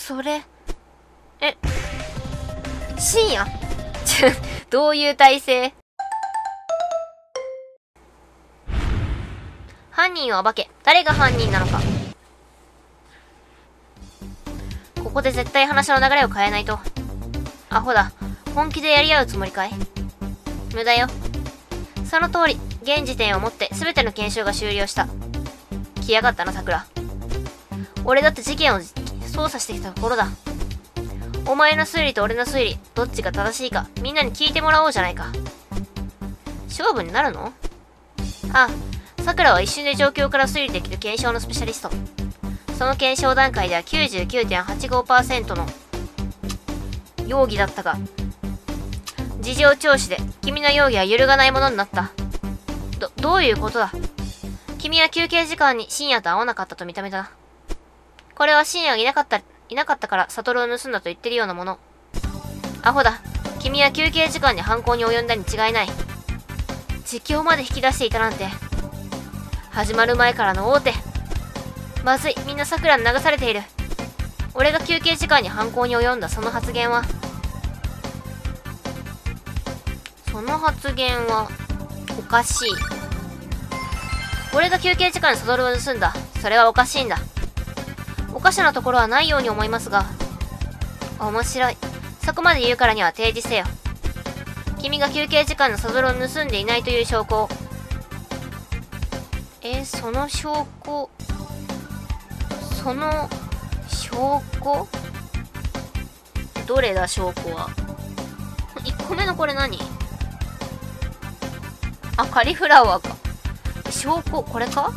それ、深夜どういう体勢？犯人を暴け。誰が犯人なのか。ここで絶対話の流れを変えないと。アホだ。本気でやり合うつもりかい？無駄よ。その通り、現時点をもって全ての検証が終了した。来やがったな、桜。俺だって事件を捜査してきたところだ。お前の推理と俺の推理、どっちが正しいか、みんなに聞いてもらおうじゃないか。勝負になるの？ああ、桜は一瞬で状況から推理できる検証のスペシャリスト。その検証段階では 99.85% の容疑だったが、事情聴取で君の容疑は揺るがないものになった。どういうことだ？君は休憩時間に深夜と会わなかったと認めたな。これは深夜がいなかったから悟を盗んだと言ってるようなもの。アホだ。君は休憩時間に犯行に及んだに違いない。実況まで引き出していたなんて。始まる前からの大手。まずい、みんな桜に流されている。俺が休憩時間に犯行に及んだその発言はおかしい。俺が休憩時間に悟を盗んだ。それはおかしいんだ。おかしなところはないように思いますが。面白い。そこまで言うからには提示せよ。君が休憩時間の悟を盗んでいないという証拠を。その証拠どれだ、証拠は。1個目のこれ何？あ、カリフラワーか。証拠、これか？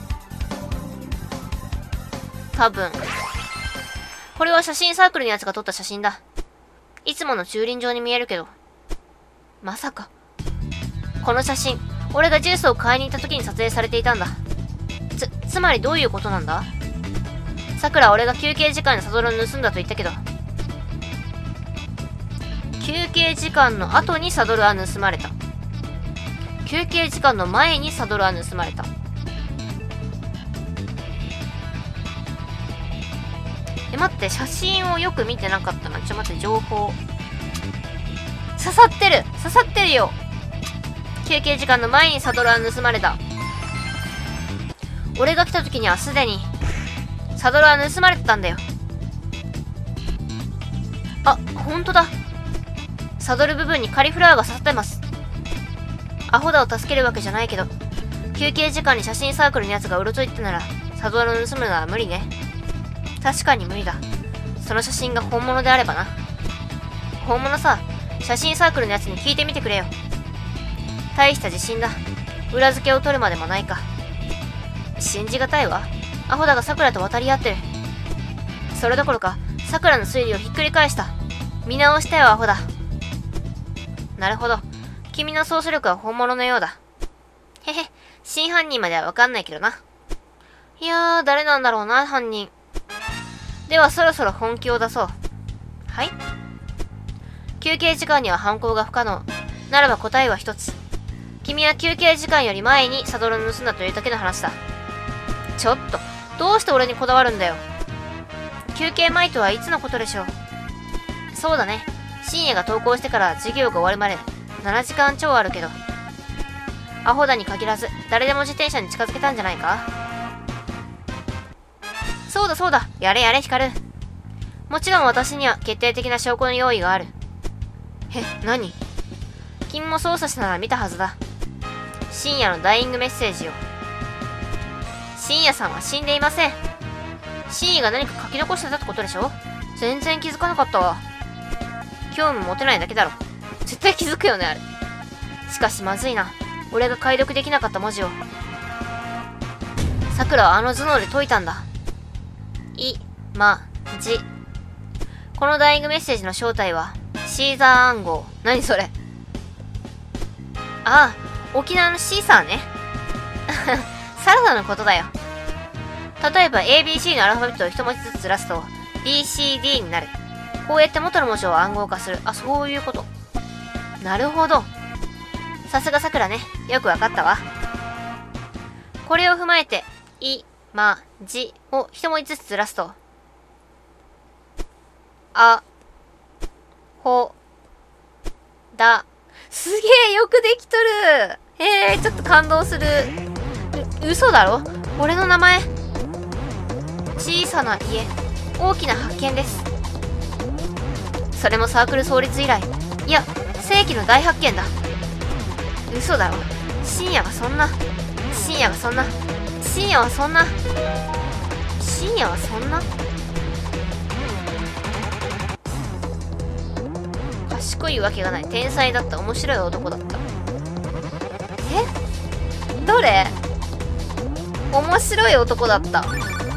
多分。これは写真サークルのやつが撮った写真だ。いつもの駐輪場に見えるけど。まさか。この写真、俺がジュースを買いに行った時に撮影されていたんだ。つまりどういうことなんだ？さくらは俺が休憩時間に悟を盗んだと言ったけど。休憩時間の後に悟は盗まれた。休憩時間の前に悟は盗まれた。待って、写真をよく見てなかったな。待って、情報。刺さってるよ。休憩時間の前に悟は盗まれた。俺が来た時にはすでに悟は盗まれてたんだよ。あ、ほんとだ。サドル部分にカリフラワーが刺さってます。アホだを助けるわけじゃないけど、休憩時間に写真サークルのやつがうろついてたなら、サドルを盗むのは無理ね。確かに無理だ。その写真が本物であればな。本物さ、写真サークルのやつに聞いてみてくれよ。大した自信だ。裏付けを取るまでもないか。信じがたいわ。アホだが桜と渡り合ってる。それどころか、桜の推理をひっくり返した。見直したよ、アホだ。なるほど。君の捜査力は本物のようだ。へへ、真犯人まではわかんないけどな。いやー、誰なんだろうな、犯人。ではそろそろ本気を出そう。はい。休憩時間には犯行が不可能。ならば答えは一つ。君は休憩時間より前にサドルを盗んだというだけの話だ。ちょっと、どうして俺にこだわるんだよ。休憩前とはいつのことでしょう。そうだね。深夜が登校してから授業が終わるまで7時間超あるけど。アホだに限らず、誰でも自転車に近づけたんじゃないか？そうだ。やれ、光。もちろん私には決定的な証拠の用意がある。何？君も操作したなら見たはずだ。深夜のダイイングメッセージを。深夜さんは死んでいません。深夜が何か書き残してたってことでしょ？全然気づかなかったわ。興味持てないだけだろ。絶対気づくよね、あれ。しかしまずいな。俺が解読できなかった文字を。桜はあの頭脳で解いたんだ。じ。このダイイングメッセージの正体は、シーザー暗号。何それ？ああ、沖縄のシーサーね。サラダのことだよ。例えば ABC のアルファベットを一文字ずつずらすと BCD になる。こうやって元の文字を暗号化する。あ、そういうこと。なるほど。さすがさくらね。よくわかったわ。これを踏まえて、じを一文字ずつずらすと、 あ、ほ、だ。すげえよくできとる。ちょっと感動する。嘘だろ？俺の名前。小さな家、大きな発見です。それもサークル創立以来、いや、世紀の大発見だ。嘘だろ。深夜はそんな、深夜はそんな、深夜はそんな、深夜はそんな。賢いわけがない。天才だった。面白い男だった。どれ？面白い男だった。あ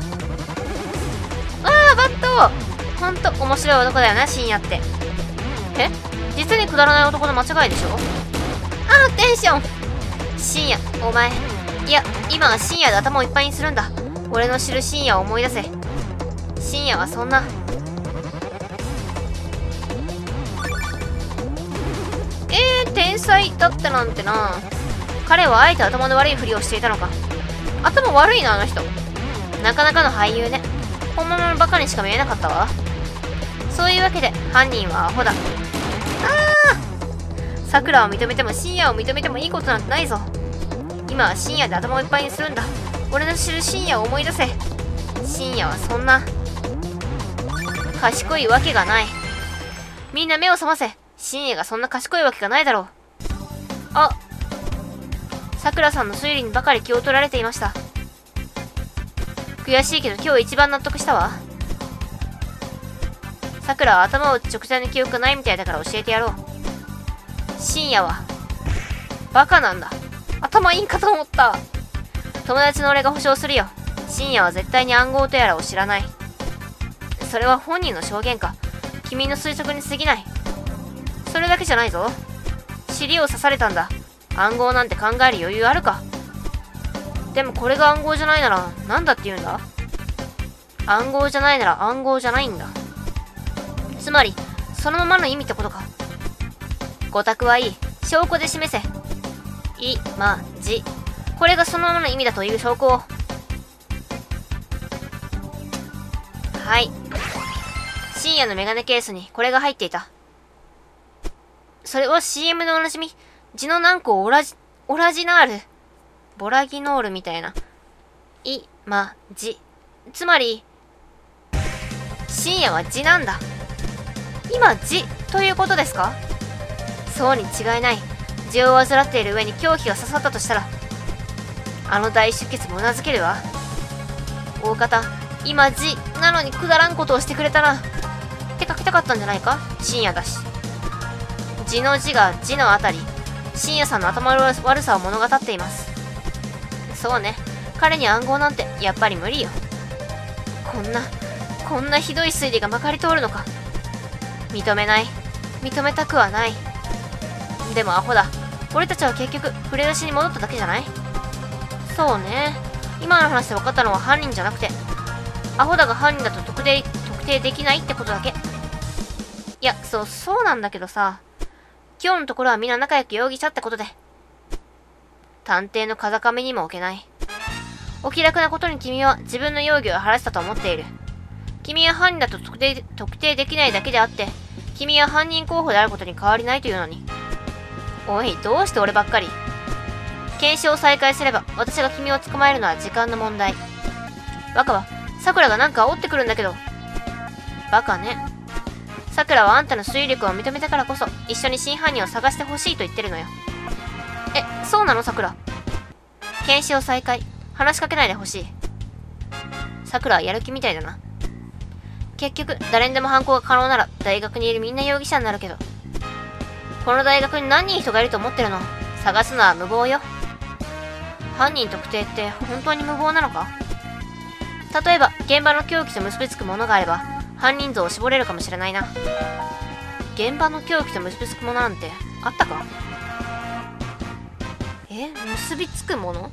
あ、バット。ほんと面白い男だよな、深夜って。実にくだらない男の間違いでしょ。ああ、テンション。深夜、お前。いや、今は深夜で頭をいっぱいにするんだ。俺の知る深夜を思い出せ。深夜はそんな。天才だったなんてな。彼はあえて頭の悪いふりをしていたのか。頭悪いな、あの人。なかなかの俳優ね。本物のバカにしか見えなかったわ。そういうわけで、犯人はアホだ。さくらを認めても深夜を認めてもいいことなんてないぞ。今は深夜で頭をいっぱいにするんだ。俺の知る深夜を思い出せ。深夜はそんな。賢いわけがない。みんな目を覚ませ。深夜がそんな賢いわけがないだろう。あ、さくらさんの推理にばかり気を取られていました。悔しいけど今日一番納得したわ。さくらは頭を打つ直前の記憶がないみたいだから教えてやろう。深夜はバカなんだ。頭いいんかと思った。友達の俺が保証するよ。深夜は絶対に暗号とやらを知らない。それは本人の証言か君の推測に過ぎない。それだけじゃないぞ。尻を刺されたんだ。暗号なんて考える余裕あるか。でもこれが暗号じゃないなら何だって言うんだ。暗号じゃないなら暗号じゃないんだ。つまりそのままの意味ってことか。語卓はいい。証拠で示せ。い、ま、じ。これがそのままの意味だという証拠を。はい。深夜のメガネケースにこれが入っていた。それは CM でおなじみ、ジノナンコオラジナール。ボラギノールみたいな。い、ま、じ。つまり、深夜はじなんだ。今、じということですか？そうに違いない。痔を患っている上に凶器が刺さったとしたら、あの大出血もうなずけるわ。大方、今、じなのにくだらんことをしてくれたな。って書きたかったんじゃないか？深夜だし。字の字が字のあたり、深夜さんの頭の悪さを物語っています。そうね、彼に暗号なんてやっぱり無理よ。こんなひどい推理がまかり通るのか。認めない。認めたくはない。でもアホだ。俺たちは結局触れ出しに戻っただけじゃない？そうね。今の話で分かったのは犯人じゃなくて、アホだが犯人だと特定できないってことだけ。いや、そうなんだけどさ。今日のところはみんな仲良く容疑者ってことで。探偵の風上にも置けない。お気楽なことに君は自分の容疑を晴らしたと思っている。君は犯人だと特定できないだけであって、君は犯人候補であることに変わりないというのに。おい、どうして俺ばっかり。検証を再開すれば、私が君を捕まえるのは時間の問題。バカは、桜がなんか煽ってくるんだけど。バカね。桜はあんたの推理力を認めたからこそ、一緒に真犯人を探してほしいと言ってるのよ。そうなの桜。検証再開。話しかけないでほしい。桜はやる気みたいだな。結局、誰にでも犯行が可能なら、大学にいるみんな容疑者になるけど。この大学に何人人がいると思ってるの？探すのは無謀よ。犯人特定って本当に無謀なのか？例えば、現場の凶器と結びつくものがあれば、犯人像を絞れるかもしれないな。現場の凶器と結びつくものなんてあったか？結びつくもの？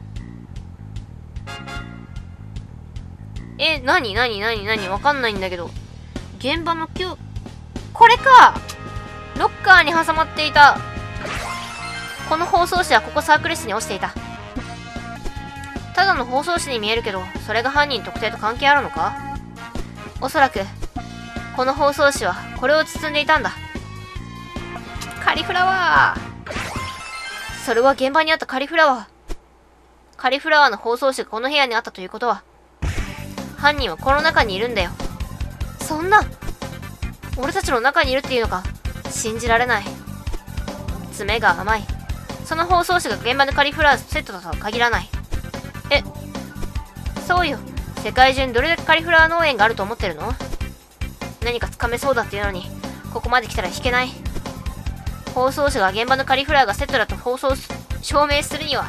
何わかんないんだけど。現場のこれか！ロッカーに挟まっていた。この包装紙はここサークル室に落ちていた。ただの包装紙に見えるけど、それが犯人特定と関係あるのか？おそらく。 この包装紙はこれを包んでいたんだ。カリフラワー。それは現場にあったカリフラワー。カリフラワーの包装紙がこの部屋にあったということは、犯人はこの中にいるんだよ。そんな、俺たちの中にいるっていうのか。信じられない。爪が甘い。その包装紙が現場のカリフラワーセットだとは限らない。え、そうよ。世界中にどれだけカリフラワー農園があると思ってるの？何かつかめそうだっていうのに、ここまで来たら引けない。包装紙が現場のカリフラワーがセットだと証明するには、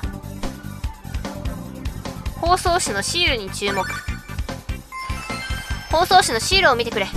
包装紙のシールに注目。包装紙のシールを見てくれ。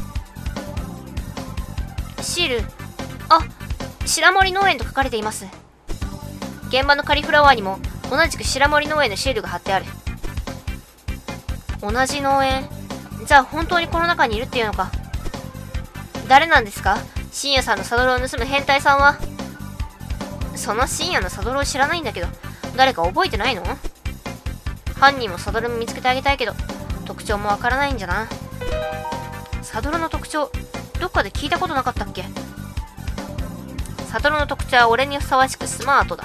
シール、あ、白森農園と書かれています。現場のカリフラワーにも同じく白森農園のシールが貼ってある。同じ農園。じゃあ本当にこの中にいるっていうのか。誰なんですか？深夜さんのサドルを盗む変態さんは。その深夜のサドルを知らないんだけど、誰か覚えてないの？犯人もサドルも見つけてあげたいけど、特徴もわからないんじゃな。サドルの特徴、どっかで聞いたことなかったっけ？サドルの特徴は俺にふさわしくスマートだ。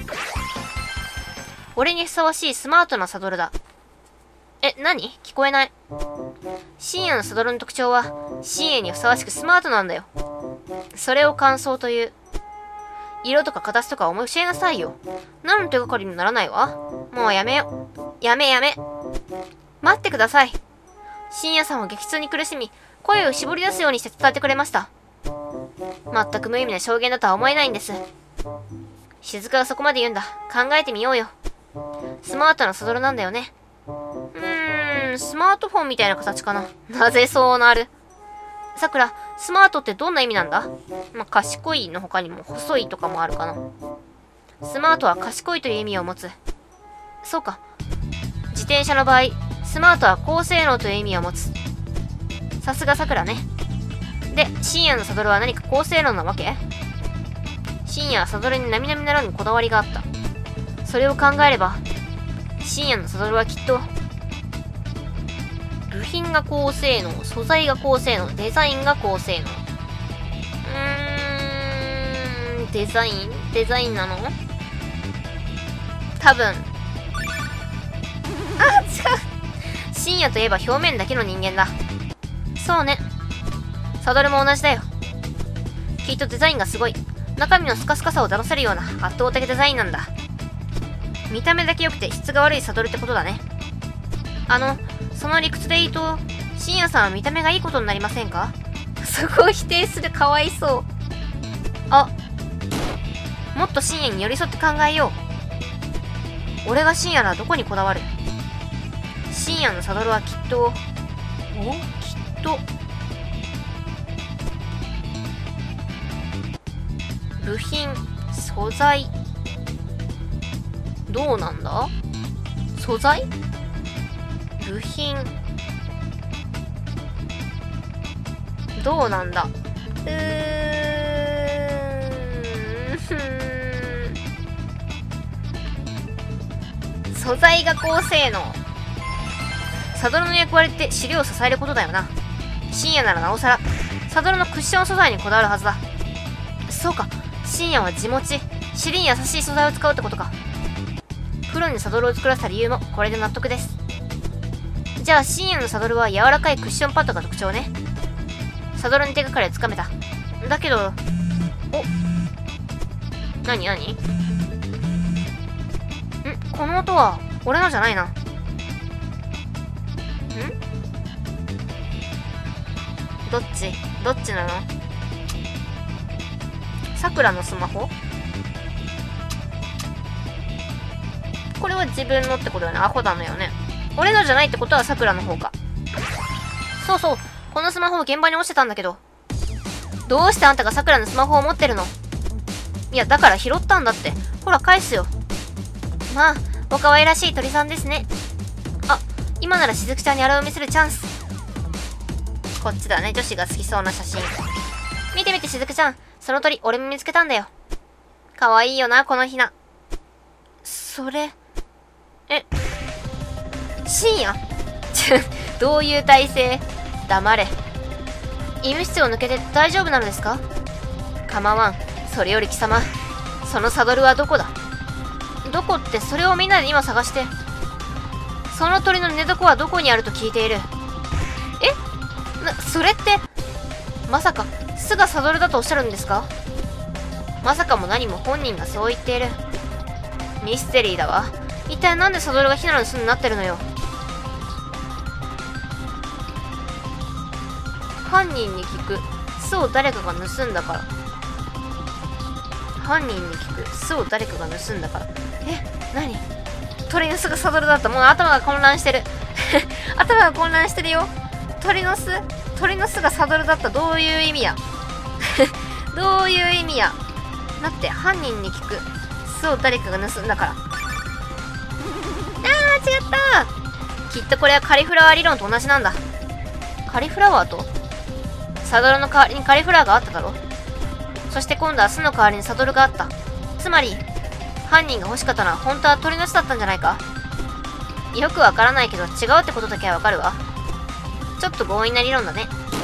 俺にふさわしいスマートなサドルだ。え、何？聞こえない。深夜のサドルの特徴は、深夜にふさわしくスマートなんだよ。それを感想という。色とか形とか思い教えなさいよ。何の手がかりにならないわ。もうやめよ。やめ。待ってください。深夜さんは激痛に苦しみ、声を絞り出すようにして伝えてくれました。全く無意味な証言だとは思えないんです。雫がそこまで言うんだ。考えてみようよ。スマートなサドルなんだよね。スマートフォンみたいな形かな。なぜそうなる？さくら、スマートってどんな意味なんだ？賢いの他にも細いとかもあるかな。スマートは賢いという意味を持つ。そうか。自転車の場合、スマートは高性能という意味を持つ。さすがさくらね。で、深夜のサドルは何か高性能なわけ？深夜はサドルに並々ならぬこだわりがあった。それを考えれば、深夜のサドルはきっと、部品が高性能、素材が高性能、デザインが高性能。デザインなの？多分。あ、違う。深夜といえば表面だけの人間だ。そうね。サドルも同じだよ。きっとデザインがすごい。中身のスカスカさを騙せるような圧倒的デザインなんだ。見た目だけ良くて質が悪いサドルってことだね。その理屈でいいと、深夜さんは見た目がいいことになりませんか？そこを否定する、かわいそう。あ、もっと深夜に寄り添って考えよう。俺が深夜ならどこにこだわる？深夜のサドルはきっと、部品、素材、どうなんだ？素材？部品、どうなんだ？素材が高性能。サドルの役割って尻を支えることだよな。深夜ならなおさら、サドルのクッション素材にこだわるはずだ。そうか、深夜は地持ち、尻に優しい素材を使うってことか。プロにサドルを作らせた理由もこれで納得です。じゃあ深夜のサドルは柔らかいクッションパッドが特徴ね。サドルに手がかりをつかめた。だけど、何？この音は俺のじゃないな。どっちなの？さくらのスマホ？これは自分のってことよね。アホなのよね。俺のじゃないってことはさくらの方か。そうそう。このスマホを現場に落ちてたんだけど。どうしてあんたがさくらのスマホを持ってるの？いや、だから拾ったんだって。ほら、返すよ。まあ、お可愛らしい鳥さんですね。あ、今ならしずくちゃんにあれを見せるチャンス。こっちだね。女子が好きそうな写真。見てしずくちゃん。その鳥、俺も見つけたんだよ。かわいいよな、このひな。それ、深夜？どういう体勢？黙れ。 医務室を抜けて大丈夫なのですか？構わん。それより貴様、そのサドルはどこだ？どこって、それをみんなで今探して。その鳥の寝床はどこにあると聞いている。それって、まさか、巣がサドルだとおっしゃるんですか？まさかも何も本人がそう言っている。ミステリーだわ。一体なんでサドルがヒナの巣になってるのよ。犯人に聞く。巣を誰かが盗んだから。犯人に聞く。巣を誰かが盗んだから。何？鳥の巣がサドルだった。もう頭が混乱してる。頭が混乱してるよ。鳥の巣がサドルだった。どういう意味や。どういう意味や。だって犯人に聞く。巣を誰かが盗んだから。違った。きっとこれはカリフラワー理論と同じなんだ。カリフラワーと？サドルの代わりにカリフラワーがあっただろ。そして今度は巣の代わりにサドルがあった。つまり犯人が欲しかったのは本当は鳥の巣だったんじゃないか？よくわからないけど違うってことだけはわかるわ。ちょっと強引な理論だね。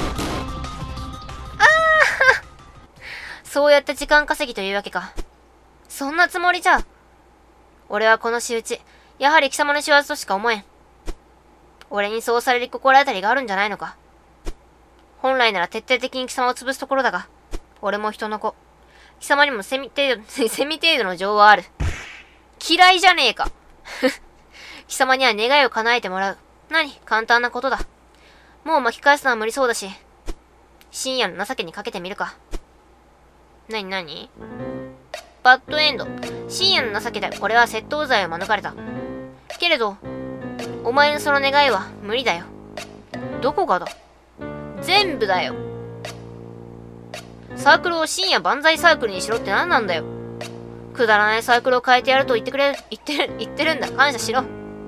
そうやって時間稼ぎというわけか。そんなつもりじゃ。俺はこの仕打ち、やはり貴様の仕業としか思えん。俺にそうされる心当たりがあるんじゃないのか。本来なら徹底的に貴様を潰すところだが、俺も人の子。貴様にもセミ程度の情はある。嫌いじゃねえか。貴様には願いを叶えてもらう。簡単なことだ。もう巻き返すのは無理そうだし、深夜の情けにかけてみるか。何バッドエンド。深夜の情けで俺は窃盗罪を免れた。けれど、お前のその願いは無理だよ。どこがだ？全部だよ。サークルを深夜万歳サークルにしろって何なんだよ。くだらないサークルを変えてやると言ってるんだ。感謝しろ。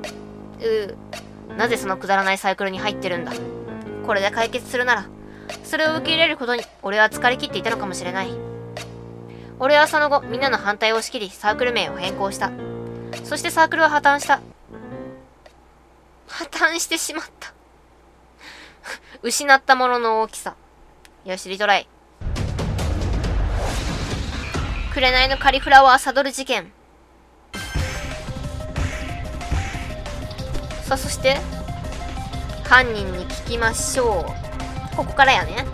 なぜそのくだらないサークルに入ってるんだ。これで解決するなら、それを受け入れることに俺は疲れ切っていたのかもしれない。俺はその後、みんなの反対を押し切り、サークル名を変更した。そしてサークルは破綻した。破綻してしまった。失ったものの大きさ。よし、リトライ。紅のカリフラワーサドル事件。さあ、そして、犯人に聞きましょう。ここからやね。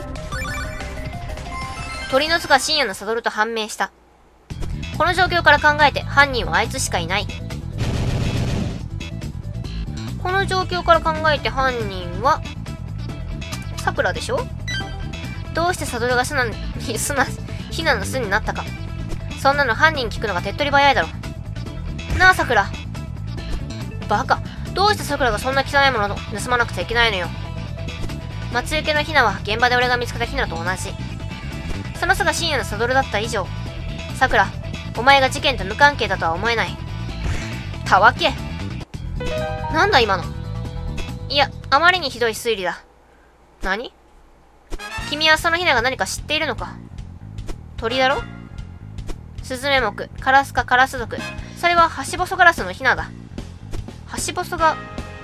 鳥の巣が深夜のサドルと判明した。この状況から考えて犯人はあいつしかいない。この状況から考えて犯人は、さくらでしょ？どうしてサドルがヒナの巣になったか。そんなの犯人聞くのが手っ取り早いだろ。なあ、さくら。バカ。どうしてさくらがそんな汚いものを盗まなくちゃいけないのよ。待ち受けのヒナは現場で俺が見つけたヒナと同じ。その巣が深夜のサドルだった以上、さくら、お前が事件と無関係だとは思えない。たわけ。なんだ今の。いや、あまりにひどい推理だ。何？君はそのヒナが何か知っているのか？鳥だろ？スズメ目、カラスかカラス族。それはハシボソガラスのヒナだ。ハシボソが、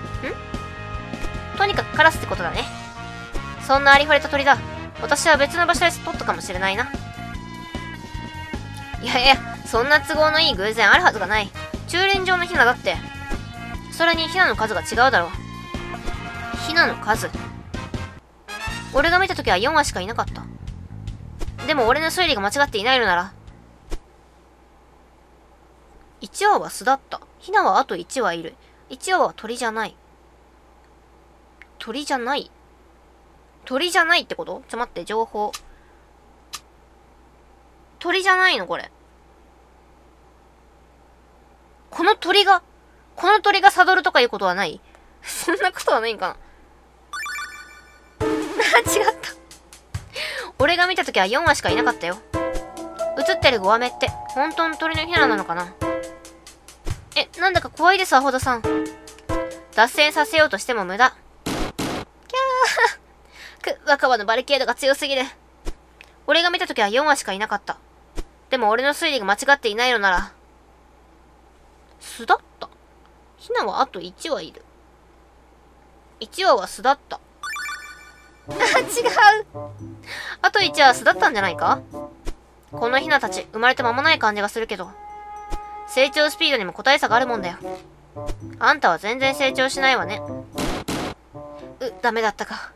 とにかくカラスってことだね。そんなありふれた鳥だ。私は別の場所で取ったかもしれないな。いやいや、そんな都合のいい偶然あるはずがない。駐輪場のヒナだって。それにヒナの数が違うだろう。ヒナの数。俺が見たときは4羽しかいなかった。でも俺の推理が間違っていないのなら、1羽は巣だった。ヒナはあと1羽いる。1羽は鳥じゃない。鳥じゃないってこと？待って、情報。鳥じゃないのこれ。この鳥がサドルとかいうことはない？そんなことはないんかな。違った。俺が見たときは4羽しかいなかったよ。映ってる5羽目って、本当の鳥のヒナなのかな？なんだか怖いです、アホダさん。脱線させようとしても無駄。キャー。若葉のバリケードが強すぎる。俺が見たときは4羽しかいなかった。でも俺の推理が間違っていないのなら、巣だった。ヒナはあと1羽いる。1羽は巣だった。 あ、違う。あと1は巣だったんじゃないか？このヒナたち、生まれて間もない感じがするけど、成長スピードにも個体差があるもんだよ。あんたは全然成長しないわね。ダメだったか。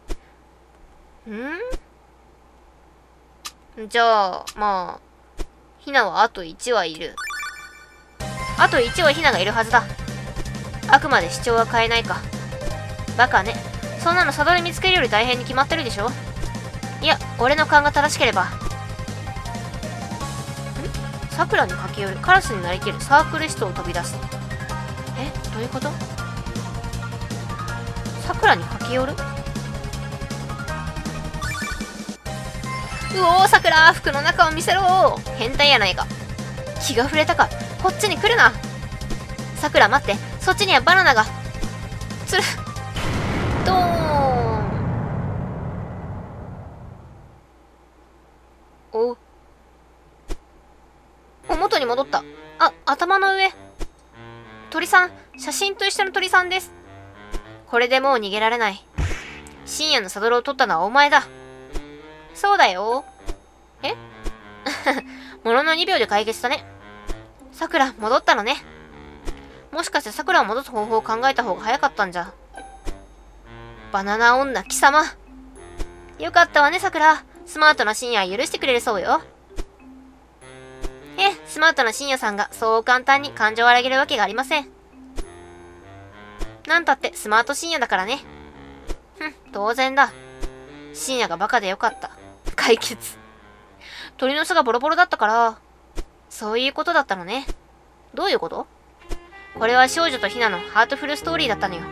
じゃあ、まあ、ヒナはあと1はいる。あと1はヒナがいるはずだ。あくまで主張は変えないか。バカね。そんなのサドル見つけるより大変に決まってるでしょ。いや、俺の勘が正しければ。桜に駆け寄る。カラスになりきる。サークル室を飛び出す。どういうこと？桜に駆け寄る？うおー、桜、服の中を見せろ。変態やないか。気が触れたか。こっちに来るな。桜、待って。そっちにはバナナが。つる。ドーン。元に戻った。あ、頭の上。鳥さん、写真と一緒の鳥さんです。これでもう逃げられない。深夜のサドルを取ったのはお前だ。そうだよ。ものの2秒で解決したね。さくら、戻ったのね。もしかしてさくらを戻す方法を考えた方が早かったんじゃ。バナナ女、貴様。よかったわね、さくら。スマートな深夜は許してくれるそうよ。スマートな深夜さんがそう簡単に感情を荒げるわけがありません。なんたってスマート深夜だからね。当然だ。深夜がバカでよかった。解決。鳥の巣がボロボロだったから、そういうことだったのね。どういうこと？これは少女とヒナのハートフルストーリーだったのよ。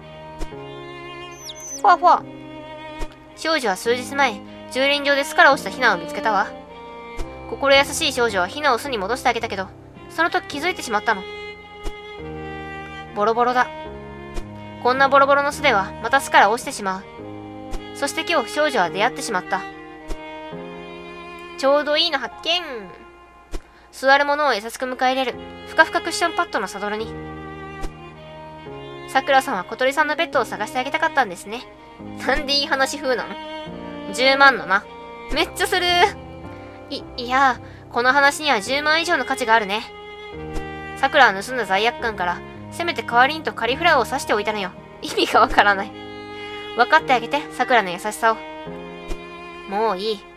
ふわふわ。少女は数日前、駐輪場で巣から落ちたヒナを見つけたわ。心優しい少女はヒナを巣に戻してあげたけど、その時気づいてしまったの。ボロボロだ。こんなボロボロの巣ではまた巣から落ちてしまう。そして今日少女は出会ってしまった。ちょうどいいの発見。座る者を優しく迎え入れるふかふかクッションパッドのサドルに。さくらさんは小鳥さんのベッドを探してあげたかったんですね。なんでいい話風なの？ 10 万のな。めっちゃする。いや、この話には10万以上の価値があるね。さくらは盗んだ罪悪感から、せめて代わりにとカリフラワーを刺しておいたのよ。意味がわからない。分かってあげて、さくらの優しさを。もういい。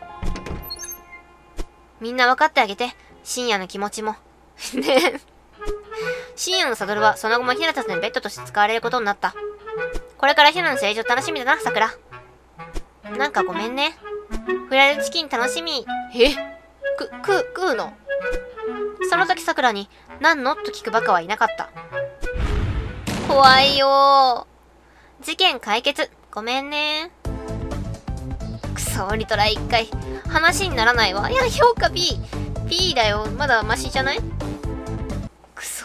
みんな分かってあげて、深夜の気持ちも。ね。深夜のサドルはその後もヒナたちのベッドとして使われることになった。これからヒナの成長楽しみだな、さくら。なんかごめんね。フライドチキン楽しみ。食うの？その時さくらに、なんのと聞くバカはいなかった。怖いよー。事件解決。ごめんね。くそ、リトライ1回。話にならないわ。いや、評価 B。B だよ。まだマシじゃない？くそ。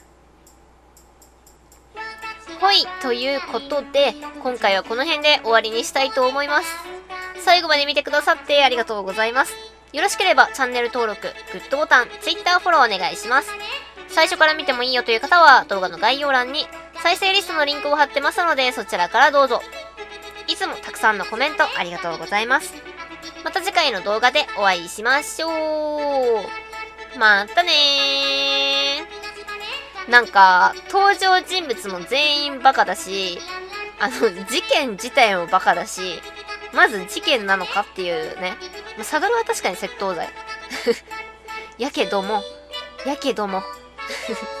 ほい。ということで、今回はこの辺で終わりにしたいと思います。最後まで見てくださってありがとうございます。よろしければチャンネル登録、グッドボタン、Twitter フォローお願いします。最初から見てもいいよという方は動画の概要欄に再生リストのリンクを貼ってますのでそちらからどうぞ。いつもたくさんのコメントありがとうございます。また次回の動画でお会いしましょう。またねー。なんか、登場人物も全員バカだし、事件自体もバカだし、まず事件なのかっていうね。サドルは確かに窃盗罪。やけども。